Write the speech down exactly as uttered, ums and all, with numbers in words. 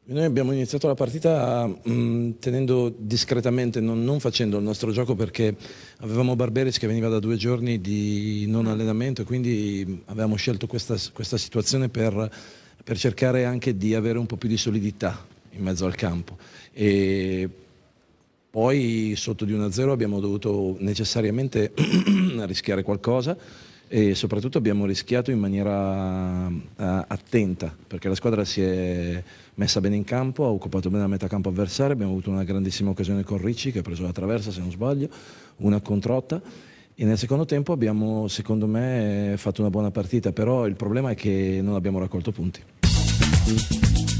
Noi abbiamo iniziato la partita mh, tenendo discretamente, non, non facendo il nostro gioco, perché avevamo Barberis che veniva da due giorni di non allenamento e quindi avevamo scelto questa, questa situazione per, per cercare anche di avere un po' più di solidità in mezzo al campo. E poi sotto di uno a zero abbiamo dovuto necessariamente rischiare qualcosa e soprattutto abbiamo rischiato in maniera uh, attenta, perché la squadra si è messa bene in campo, ha occupato bene la metà campo avversaria, abbiamo avuto una grandissima occasione con Ricci che ha preso la traversa, se non sbaglio, una controtta, e nel secondo tempo abbiamo, secondo me, fatto una buona partita, però il problema è che non abbiamo raccolto punti.